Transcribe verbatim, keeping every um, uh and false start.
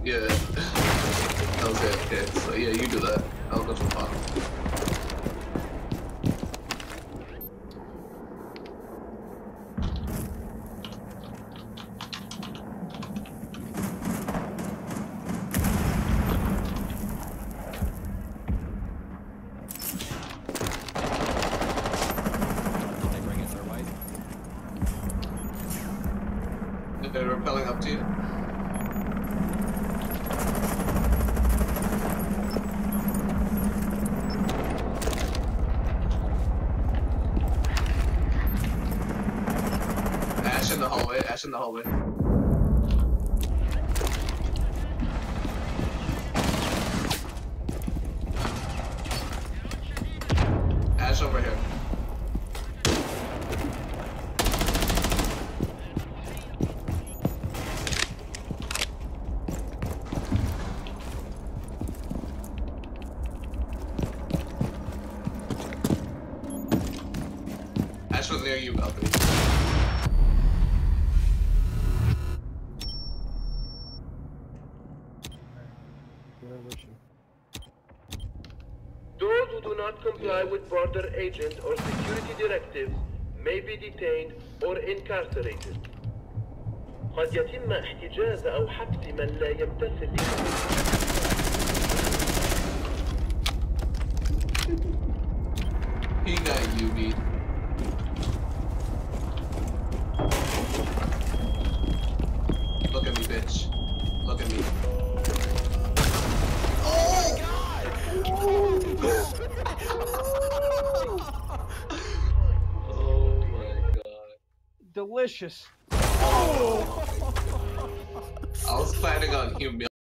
Yeah. Okay, okay. So yeah, you do that. I'll go for pop. They're repelling up to you. Ash in the hallway, Ash in the hallway. Ash over here. Ash was near you, balcony. Those who do not comply with border agent or security directives may be detained or incarcerated. قد يتم احتجاز أو حبس من لا يمتثل He got U B. Look at me, bitch. Look at me. Oh my god! Oh my god. Delicious. I was planning on humiliating.